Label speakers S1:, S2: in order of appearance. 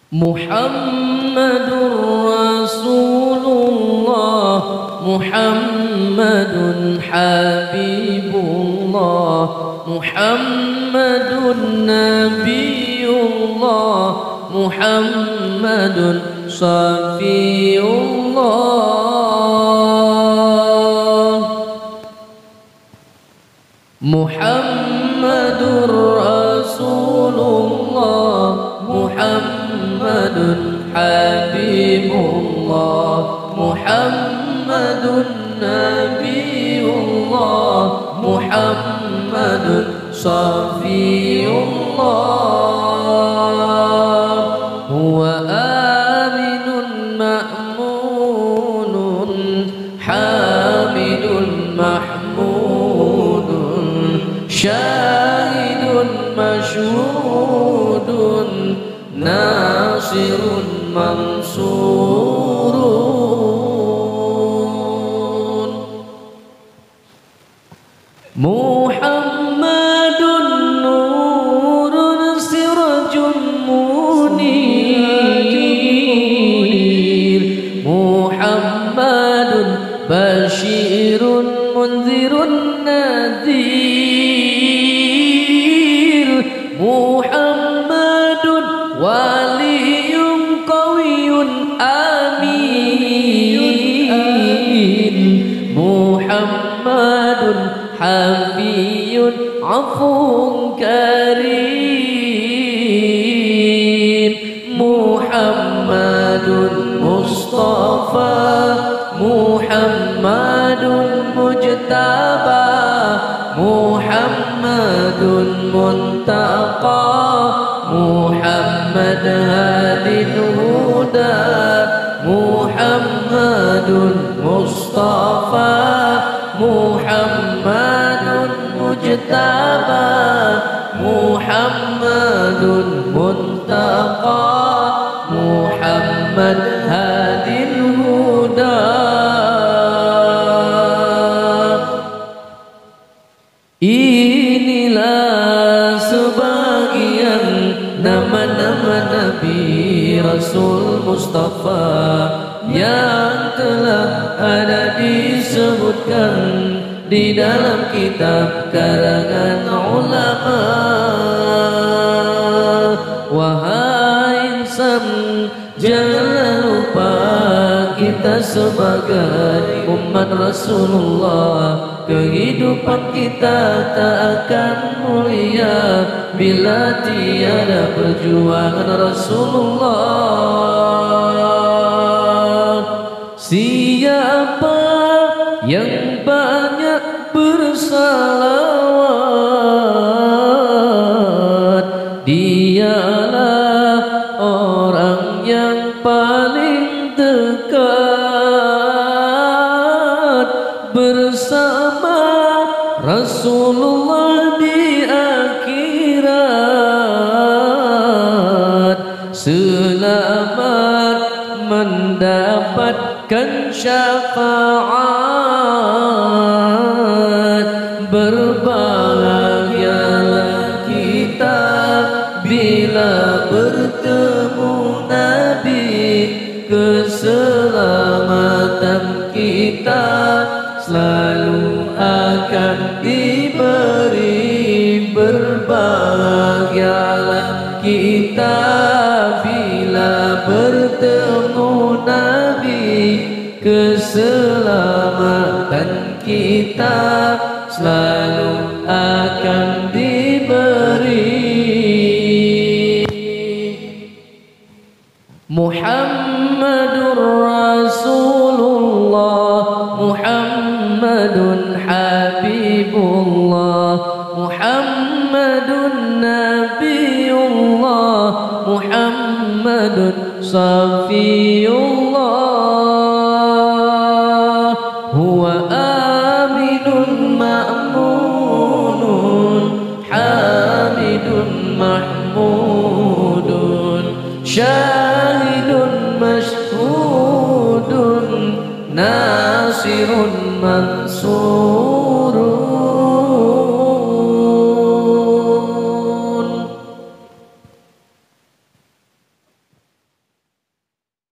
S1: Muhammadur Rasulullah, Muhammadun Habibullah, Muhammadun Nabiyullah, Muhammadun Safiyullah. Muhammadur Rasulullah, Muhammadun Habibullah, Muhammadun Nabiyullah, Muhammadun Safiyullah. Huwa aminun ma'munun, hamidun mahmudun, syahidun masyhudun, nasirun mansurun. Muhammadun nurun sirajun munir, Muhammadun basyirun munzirun nadhir, Muhammadun waliyun qawiyun amin, Muhammadun hafiyun afun karim, Muhammadun Mustafa, Muhammadun mujtaba, Muhammadun muntaqa, Muhammad hadin huda, Muhammadun Mustafa, Muhammadun mujtaba, Muhammadun muntaqa, Muhammad hadin huda. Inilah sebagian nama-nama Nabi Rasul Mustafa yang telah ada disebutkan di dalam kitab karangan ulama. Wahai insan, janganlah lupa kita sebagai umat Rasulullah. Kehidupan kita tak akan mulia bila tiada perjuangan Rasulullah. Siapa yang banyak bersalawat, dialah orang yang paling dekat bersama Rasulullah di akhirat. Selamat mendapatkan syafaat, berbahagialah kita bila bertemu Nabi. Keselamatan kita selalu akan diberi. Berbahagialah kita bila bertemu Nabi. Keselamatan kita selalu akan diberi. Muhammadur Rasulullah, Muhammadun Habibullah, Muhammadun Nabiyullah, Muhammadun Safiyullah.